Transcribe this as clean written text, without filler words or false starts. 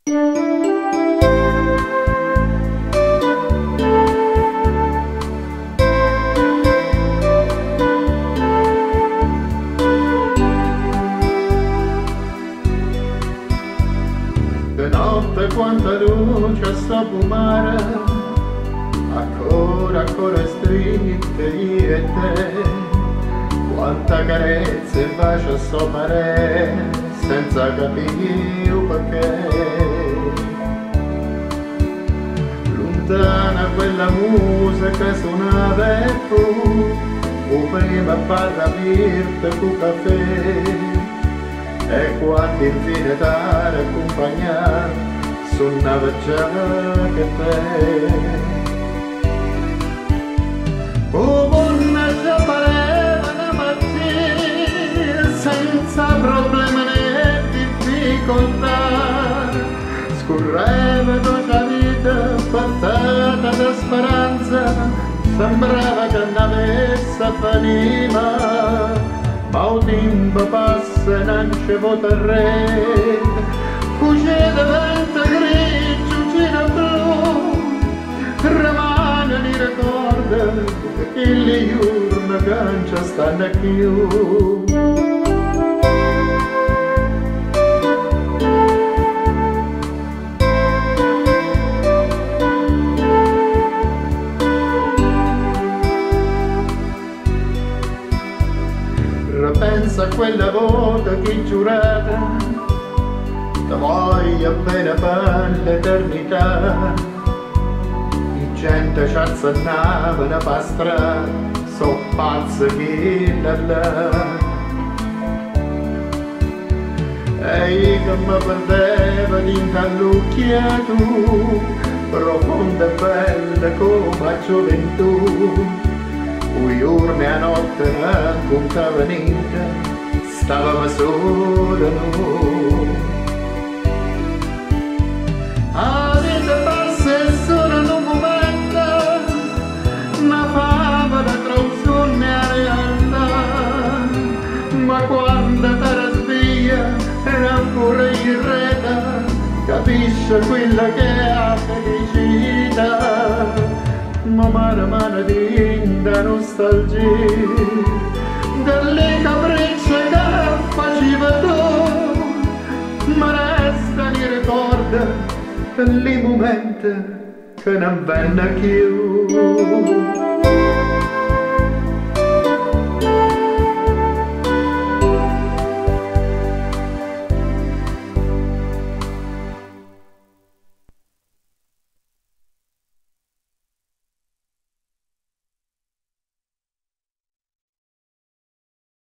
De notte quanta luce sta fumare, ancora stritte io e te, quanta carezza e bacio sto mare, senza capire perché. Lontana quella musica suonava e tu, prima parla birte cu caffè, e quando infine t'ha accompagnato suonava già che te. Oh, buona già pareva una mattina senza problemi né difficoltà, scorreva tutta la vita fattata da speranza, sembrava che non avesse finita. Ma un tempo passa e non ci vota re, cucina diventa grigio, gira blu, rimane li ricorda che le giorni che non ci stanno più. Pensa a quella volta che giurata ti voglio bene per l'eternità, di gente ci azzannava per strada, so pazzo che là. E che mi perdeva d'intallucchiato, profonda e bella come la gioventù. Un giorno e a notte non contava niente, stavamo solo noi. La vita passa e solo in un momento, una favola tra un sogno e la realtà, ma quando te la sveglia era ancora in rete, capisce quella che è la felicità. Ma mano da nostalgia delle capricce che faceva tu, ma resta mi ricorda quei momenti che non venne più.